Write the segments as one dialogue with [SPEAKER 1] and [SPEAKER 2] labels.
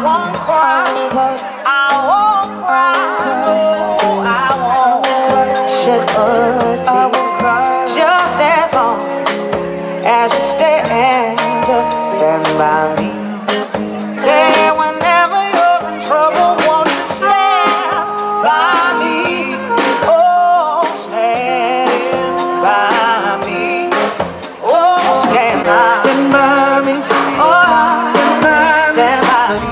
[SPEAKER 1] won't cry. I won't cry. No, I won't shed a tear. Just as long as you stand, just stand by me. Say whenever you're in trouble, won't you stand by me? Oh, stand by me. Oh, stand by me. Oh, stand by me.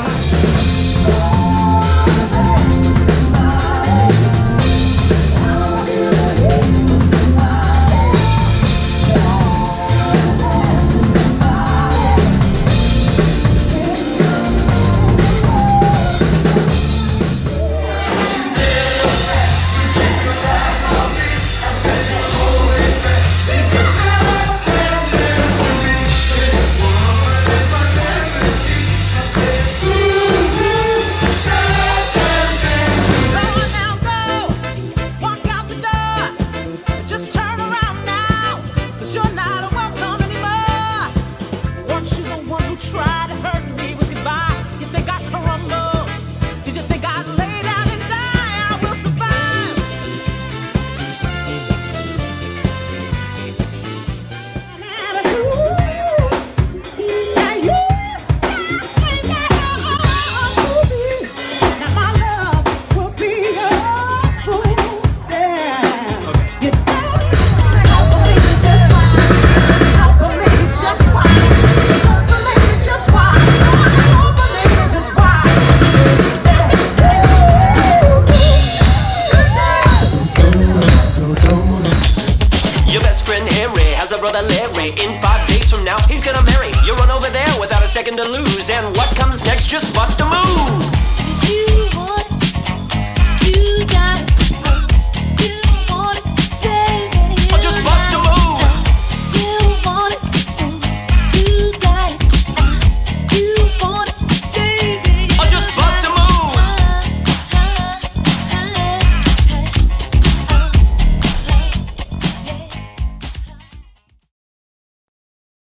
[SPEAKER 2] Has a brother Larry. In 5 days from now, he's gonna marry. You run over there without a second to lose. And what comes next? Just bust a move.